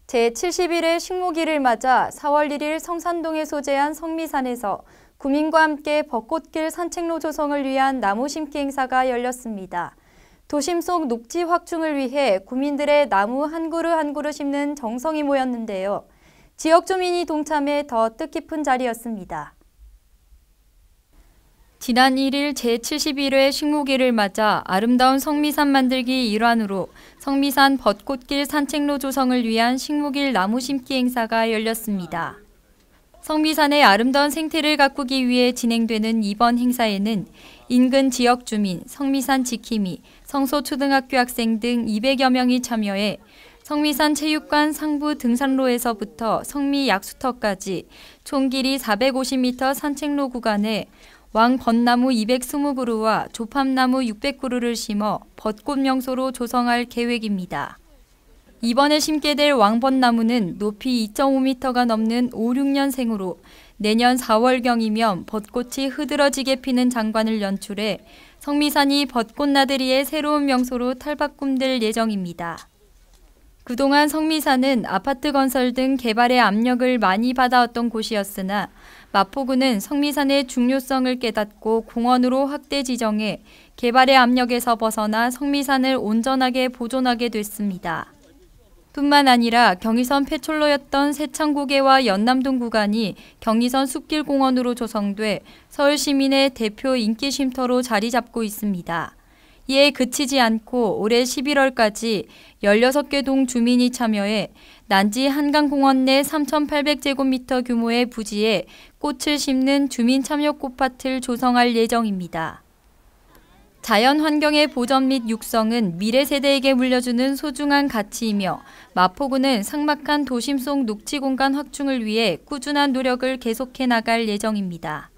제71회 식목일을 맞아 4월 1일 성산동에 소재한 성미산에서 구민과 함께 벚꽃길 산책로 조성을 위한 나무 심기 행사가 열렸습니다. 도심 속 녹지 확충을 위해 구민들의 나무 한 그루 한 그루 심는 정성이 모였는데요. 지역 주민이 동참해 더 뜻깊은 자리였습니다. 지난 1일 제71회 식목일을 맞아 아름다운 성미산 만들기 일환으로 성미산 벚꽃길 산책로 조성을 위한 식목일 나무 심기 행사가 열렸습니다. 성미산의 아름다운 생태를 가꾸기 위해 진행되는 이번 행사에는 인근 지역 주민, 성미산 지킴이, 성소초등학교 학생 등 200여 명이 참여해 성미산 체육관 상부 등산로에서부터 성미 약수터까지 총 길이 450m 산책로 구간에 왕벚나무 220그루와 조팝나무 600그루를 심어 벚꽃 명소로 조성할 계획입니다. 이번에 심게 될 왕벚나무는 높이 2.5m가 넘는 5, 6년생으로 내년 4월경이면 벚꽃이 흐드러지게 피는 장관을 연출해 성미산이 벚꽃나들이의 새로운 명소로 탈바꿈될 예정입니다. 그동안 성미산은 아파트 건설 등 개발의 압력을 많이 받아왔던 곳이었으나 마포구는 성미산의 중요성을 깨닫고 공원으로 확대 지정해 개발의 압력에서 벗어나 성미산을 온전하게 보존하게 됐습니다. 뿐만 아니라 경의선 폐철로였던 세창고개와 연남동 구간이 경의선 숲길공원으로 조성돼 서울 시민의 대표 인기 쉼터로 자리 잡고 있습니다. 이에 그치지 않고 올해 11월까지 16개 동 주민이 참여해 난지 한강공원 내 3,800제곱미터 규모의 부지에 꽃을 심는 주민 참여 꽃밭을 조성할 예정입니다. 자연 환경의 보전 및 육성은 미래 세대에게 물려주는 소중한 가치이며 마포구는 삭막한 도심 속 녹지 공간 확충을 위해 꾸준한 노력을 계속해 나갈 예정입니다.